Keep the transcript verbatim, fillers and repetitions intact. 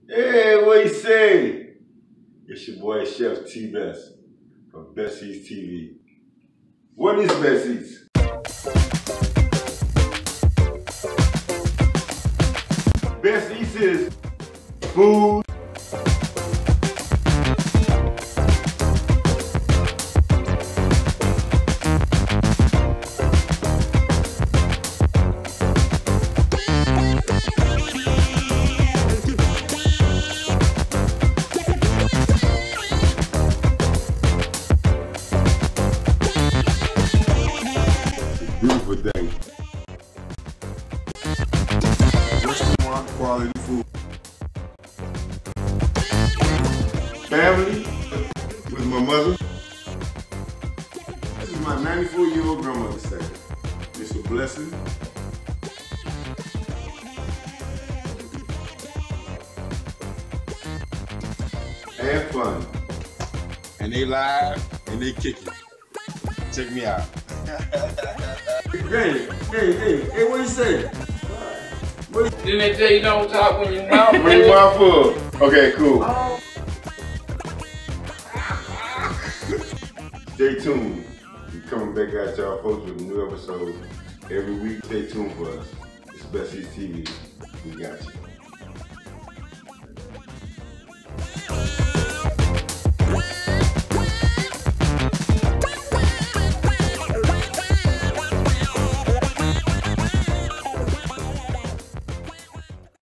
Hey, what you say? It's your boy Chef T Bess from Bess T V. What is Bess? Bess is food. Beautiful thing. Restaurant quality food. Family with my mother. This is my ninety-four year old grandmother saying. It's a blessing. And fun. And they live and they kicking. Check me out. Hey, hey, hey, hey, what you say? What you... Didn't they tell you don't talk when your mouth When your mouth full. Okay, cool. Oh. Stay tuned. We're coming back at y'all folks with a new episode every week. Stay tuned for us. It's Bess T V. We got you.